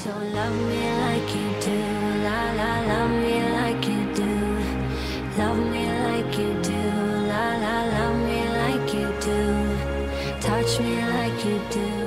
So love me like you do, la la, love me like you do. Love me like you do, la la, love me like you do. Touch me like you do.